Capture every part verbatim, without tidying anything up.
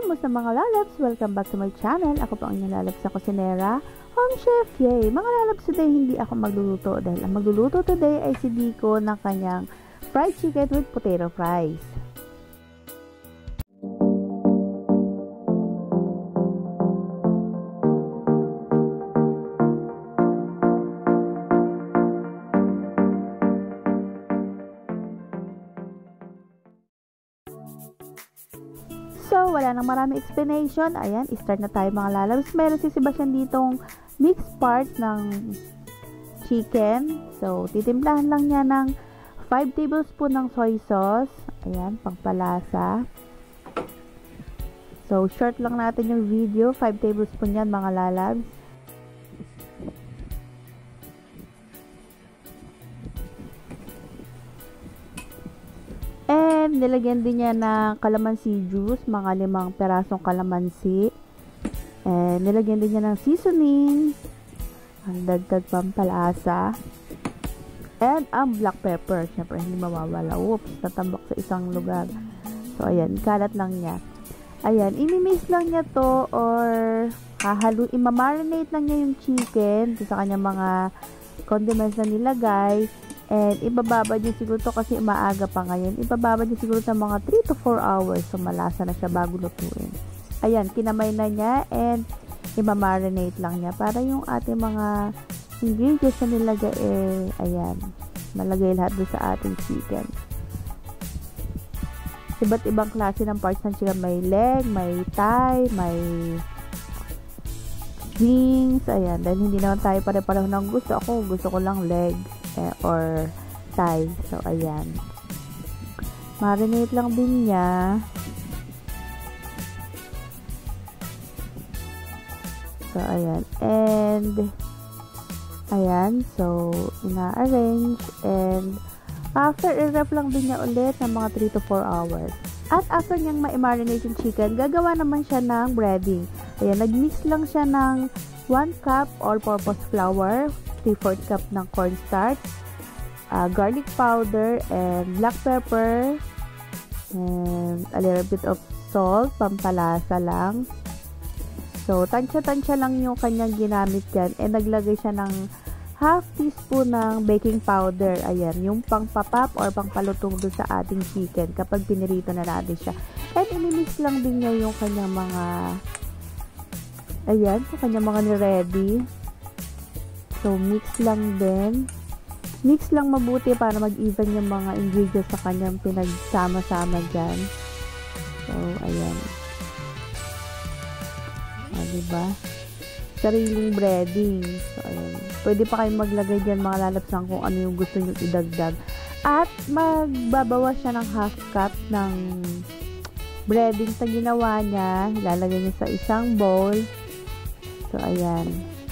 Kumusta mga lalabs? Welcome back to my channel. Ako po ang inyong lalabs sa kusinera, Home Chef Yay! Mga lalabs, today hindi ako magluluto dahil ang magluluto today ay si Dico ng kanyang fried chicken with potato fries. So, wala nang marami explanation. Ayan, start na tayo mga lalabs. Meron si Sebastian ditong mixed parts ng chicken. So, titimplahan lang niya ng five tablespoons ng soy sauce. Ayan, pangpalasa. So, short lang natin yung video. five tablespoons yan mga lalabs. And nilagyan din niya ng calamansi juice, mga limang perasong calamansi. And nilagyan din niya ng seasoning, ang dagdag pampalasa. And ang black pepper, syempre hindi mawawala. Oops, natambak sa isang lugar. So ayan, kalat lang niya. Ayan, imimix lang niya to or hahalo, imamarinate lang niya yung chicken sa kanyang mga condiments na nilagay. And ibababad niya siguro to kasi maaga pa ngayon. Ibababad niya siguro sa mga three to four hours. So malasa na siya bago lutuin. Ayan, kinamay na niya and imamarinate lang niya para yung ating mga ingredients na nilagay eh, ayan, malagay lahat doon sa ating chicken. Iba't ibang klase ng parts ng chicken. May leg, may thigh, may wings. Ayan, dahil hindi naman tayo pare-pareho ng gusto. Ako, gusto ko lang leg eh, or thigh. So, ayan. Marinate lang din niya. So, ayan. And, ayan. So, ina-arrange. And, after, i-ref lang din niya ulit ng mga three to four hours. At after niyang ma-marinate yung chicken, gagawa naman siya ng breading. Ayan, nag-mix lang siya ng one cup all-purpose flour, three fourths cup ng cornstarch, uh, garlic powder, and black pepper, and a little bit of salt, pampalasa lang. So, tansya-tansya lang yung kanyang ginamit dyan. And naglagay siya ng half teaspoon ng baking powder. Ayan, yung pang-papap or pang-palutong doon sa ating chicken kapag pinirito na natin siya. And imimix lang din niya yung kanyang mga ayan, sa kanyang mga ni-ready. So, mix lang din. Mix lang mabuti para mag-even yung mga ingredients sa kanyang pinagsama-sama dyan. So, ayan. Ah, diba? Sariling breading. So, ayan. Pwede pa kayong maglagay dyan mga lalapsan kung ano yung gusto nyo idagdag. At magbabawas siya ng half cup ng breading sa ginawa niya. Ilalagay niya sa isang bowl. So, ayan.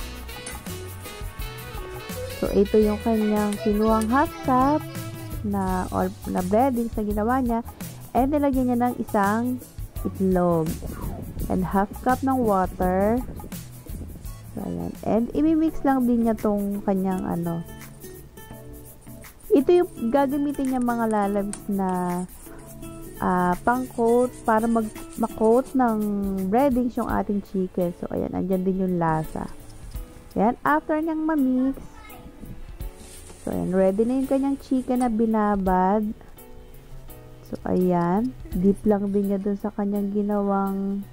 So, ito yung kanyang kinuhang half cup na, or, na breading sa ginawa niya. And nilagyan niya ng isang itlog. And half cup ng water. So, ayan. And imimix lang din niya tong kanyang ano. Ito yung gagamitin niya mga lalabs na uh, pang-coat para mag ma-coat ng breadings yung ating chicken. So, ayan. Andyan din yung lasa. Ayan. After niyang ma-mix, so, ayan, ready na yung kanyang chicken na binabad. So, ayan. Dip lang din niya dun sa kanyang ginawang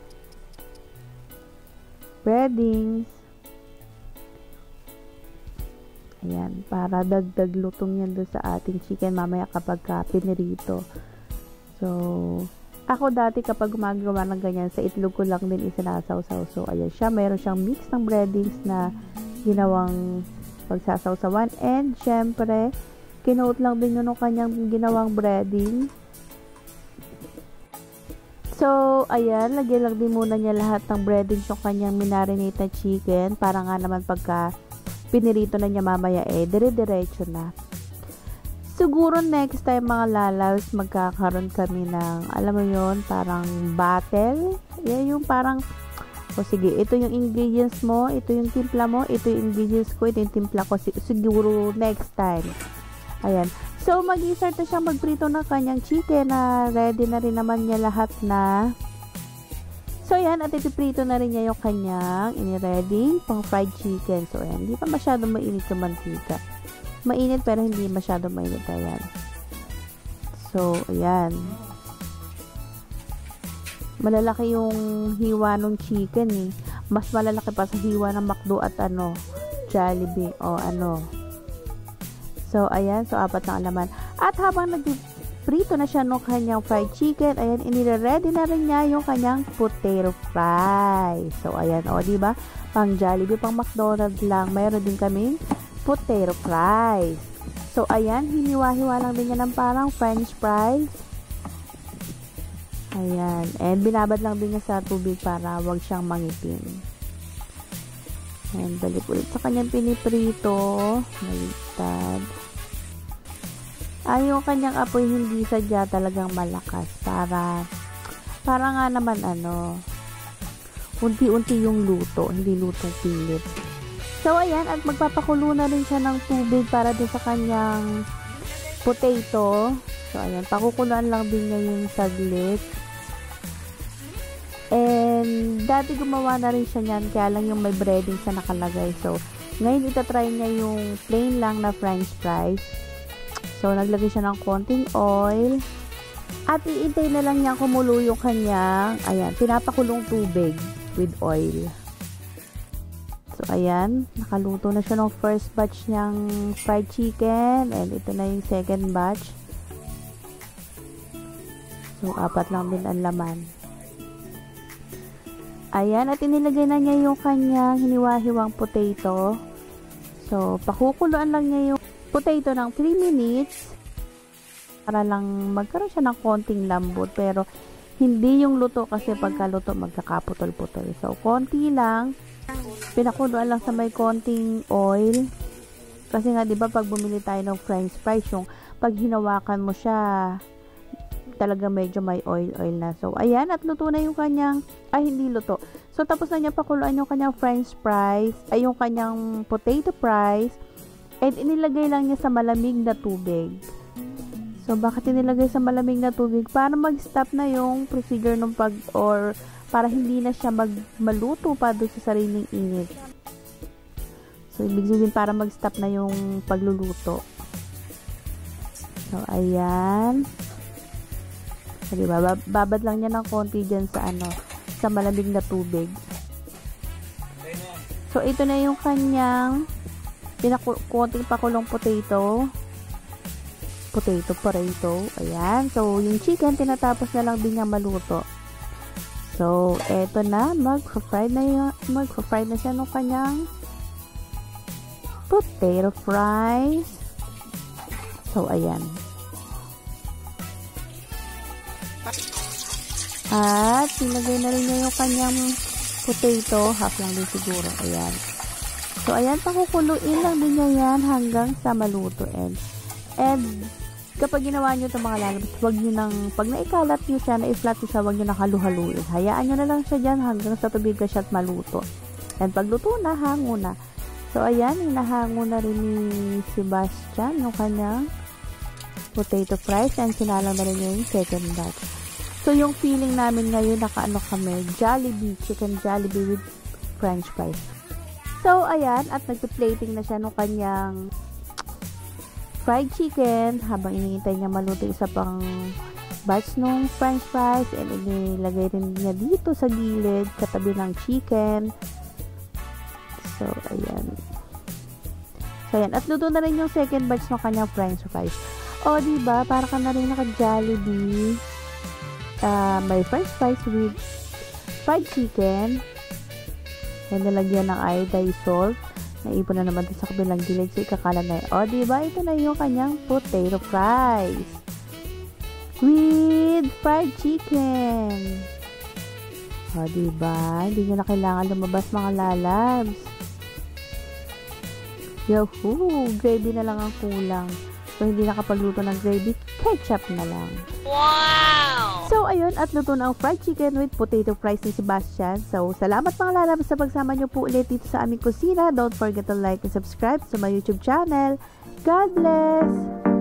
breadings. Ayan. Para dagdag lutong yan dun sa ating chicken mamaya kapag ka pinirito. So, ako dati kapag gumagawa ng ganyan, sa itlog ko lang din isinasaw-saw. So, ayan siya. Meron siyang mix ng breadings na ginawang pagsasawsawan. And, syempre, kinote lang din yun ng kanyang ginawang breading. So, ayan, lagyan lang din muna niya lahat ng breadings yung kanyang minarinate na chicken. Para nga naman pagka pinirito na niya mamaya eh, dire-diretso na. Siguro next time mga lalabs, magkakaroon kami ng, alam mo yun, parang battle. Yan yung parang, o sige, ito yung ingredients mo, ito yung timpla mo, ito yung ingredients ko, ito yung timpla ko. Siguro next time. Ayan. So, mag-start na siyang magprito ng kanyang chicken na ready na rin naman niya lahat na So, ayan, at ipiprito na rin niya yung kanyang iniready pang fried chicken. So, ayan, hindi pa masyadong mainit yung mantika. Mainit pero hindi masyadong mainit. Ayan. So, ayan. Malalaki yung hiwa ng chicken eh. Mas malalaki pa sa hiwa ng McDo at ano, Jollibee o ano. So, ayan. So, apat na alaman. At habang nag-prito na siya ng kanyang fried chicken, ayan, inire-ready na rin niya yung kanyang potato fries. So, ayan. O, diba? Pang Jollibee, pang McDonald's lang. Mayroon din kaming potato fries. So, ayan. Hiniwa-hiwa lang din niya ng parang french fries. Ayan. And, binabad lang din niya sa tubig para wag siyang mangitim. Ayan, balik ulit sa kanyang piniprito. Maligtad. Ay, yung kanyang apoy hindi sadya talagang malakas. Para, para nga naman ano, unti-unti yung luto. Hindi lutong pilit. So, ayan. At magpapakulo na rin siya ng tubig para din sa kanyang potato. So, ayan. Pakukuluan lang din niya yung saglit. And, dati gumawa na rin siya niyan, kaya lang yung may breading sa nakalagay. So, ngayon itatry niya yung plain lang na french fries. So, naglagay siya ng konting oil. At iintay na lang niya kumulo yung kanyang, ayan, pinapakulong tubig with oil. So, ayan, nakaluto na siya ng first batch niyang fried chicken. And, ito na yung second batch. So, apat lang din ang laman. Ayan, at inilagay na niya yung kanyang hiniwa-hiwang potato. So, pakukuluan lang niya yung potato ng three minutes para lang magkaroon siya ng konting lambot. Pero, hindi yung luto kasi pagkaluto magkakaputol-putol. So, konti lang. Pinakuluan lang sa may konting oil. Kasi nga, di ba, pag bumili tayo ng french fries, yung pag hinawakan mo siya, talaga medyo may oil-oil na. So, ayan, at luto na yung kanyang, ay, hindi luto. So, tapos na niya pakuluan yung kanyang french fries, ay, yung kanyang potato fries, and inilagay lang niya sa malamig na tubig. So, bakit inilagay sa malamig na tubig? Para mag-stop na yung procedure ng pag, or para hindi na siya mag maluto pa doon sa sariling init. So, ibig sabihin para mag-stop na yung pagluluto. So, ayan. So, diba? Babad lang niya ng konti dyan sa ano, sa malamig na tubig. So, ito na yung kanyang konting pakulong potato. Potato, potato. Ayan. So, yung chicken, tinatapos na lang din niya maluto. So, eto na. Mag-fried na, yung, mag-fried na siya ng kanyang potato fries. So, ayan. At, sinagay na rin niya yung kanyang potato. Half lang din siguro. Ayan. So, ayan. Pakukuluin lang din niya yan hanggang sa maluto. And, and kapag ginawa nyo itong mga lalabas, huwag nyo nang, pag naikalat nyo siya, na-flat nyo siya, huwag nyo nang halu-haluin. Hayaan nyo na lang siya dyan hanggang sa tubig ka siya at maluto. And, pag luto na, hango na. So, ayan. Hinahango na rin ni Sebastian yung kanyang potato fries. And, sinalang na rin yung second batch. So, yung feeling namin ngayon, nakaano kami, Jollibee, chicken Jollibee with french fries. So, ayan, at nagpi-plating na siya nung kanyang fried chicken, habang iniintay niya maluto isa pang batch nung french fries, and inilagay rin niya dito sa gilid, katabi ng chicken. So, ayan. So, ayan, at luto na rin yung second batch ng kanyang french fries. O, diba, para ka na rin naka-Jollibee. Uh, may french fries with fried chicken. And nilagyan ng iodized salt. Naipon na naman sa kabilang gilid. So, ikakala na yun. O, diba? Ito na yung kanyang potato fries. With fried chicken. O, diba? Hindi nyo na kailangan lumabas mga lalabs. Yahoo! Gravy na lang ang kulang. So, hindi nakapagluto ng gravy. Ketchup na lang. Wow! So, ayun, at luto na ang fried chicken with potato fries ni Sebastian. So, salamat mga lalabas sa pagsama nyo po ulit dito sa aming kusina. Don't forget to like and subscribe sa my YouTube channel. God bless!